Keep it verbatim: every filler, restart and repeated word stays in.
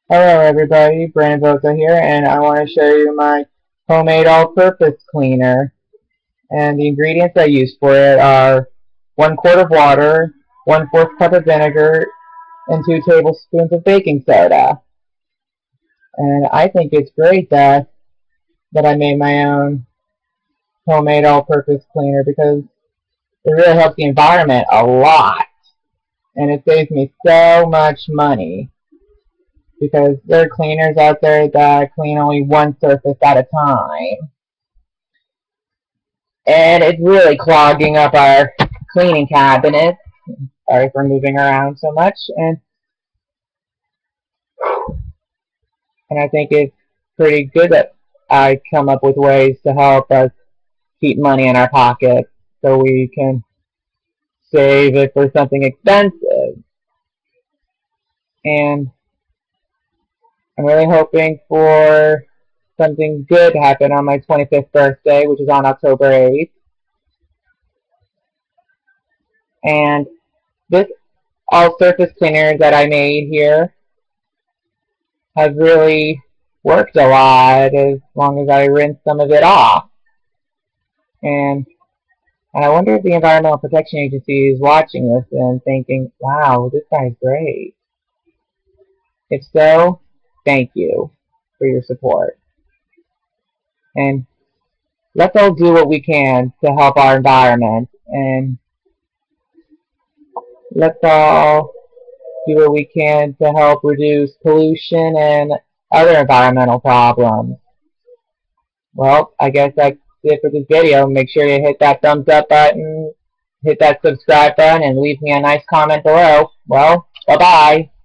Hello everybody, Brandon Boza here, and I want to show you my homemade all-purpose cleaner. And the ingredients I use for it are one quart of water, one fourth cup of vinegar, and two tablespoons of baking soda. And I think it's great that that I made my own homemade all-purpose cleaner because it really helps the environment a lot, and it saves me so much money. Because there are cleaners out there that clean only one surface at a time. And it's really clogging up our cleaning cabinets. Sorry for moving around so much. And and I think it's pretty good that I come up with ways to help us keep money in our pockets so we can save it for something expensive. And I'm really hoping for something good to happen on my twenty-fifth birthday, which is on October eighth. And this all-surface cleaner that I made here has really worked a lot as long as I rinse some of it off. And, and I wonder if the Environmental Protection Agency is watching this and thinking, wow, this guy's great. If so, thank you for your support. And let's all do what we can to help our environment, and let's all do what we can to help reduce pollution and other environmental problems. Well, I guess that's it for this video. Make sure you hit that thumbs up button, hit that subscribe button, and leave me a nice comment below. Well, bye-bye.